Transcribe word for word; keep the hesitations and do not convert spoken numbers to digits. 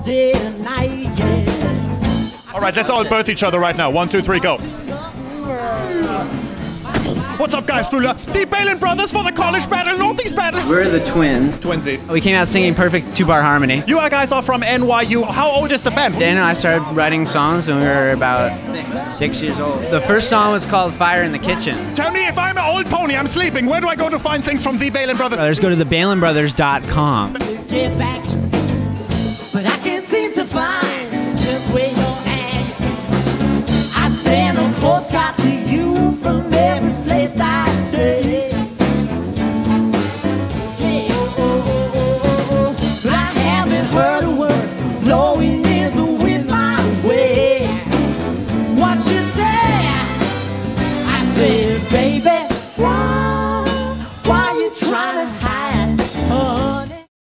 day and night, yeah. All right, let's all birth each other right now. One, two, three, go. What's up, guys? The Bailen Brothers for the college battle, Northeast battle. We're the twins. Twinsies. We came out singing perfect two-bar harmony. You guys are from N Y U. How old is the band? Dan and I started writing songs when we were about six, six years old. The first song was called Fire in the Kitchen. Tell me, if I'm an old pony, I'm sleeping, where do I go to find things from the Bailen Brothers? Brothers, go to the bailen brothers dot com. Get back to